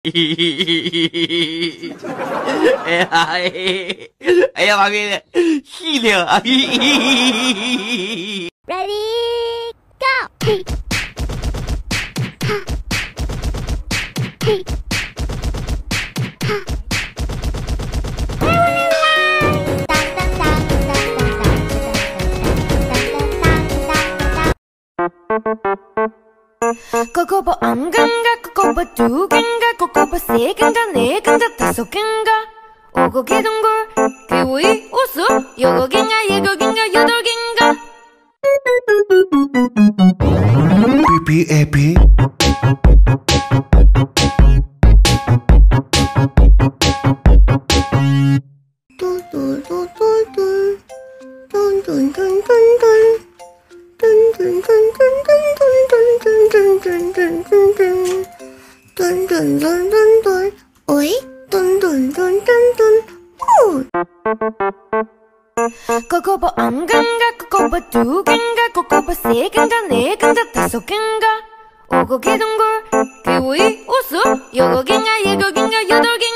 哎呀妈逼，细灵！ Ready, go! 꼬꼬보 엉간가 꼬꼬보 두 갠가 꼬꼬보 세 갠가 네 갠가 다섯 갠가 오고 개동굴 개오이 오수 여거 갠가 예거 갠가 여덟 갠가 PPAP 뚜뚜뚜뚜뚜 뚠뚠뚠뚠뚠 뚠뚠뚠뚠뚠뚠뚠뚠뚠뚠뚠뚠뚠 오이 뚠뚠뚠뚠뚠 후 꼬꼬보 엉간가 꼬꼬보 두 갠가 꼬꼬보 세 갠가 네 갠가 다섯 갠가 오고 개동굴 개오이 오수 여거 갠가 예거 갠가 여덟 갠가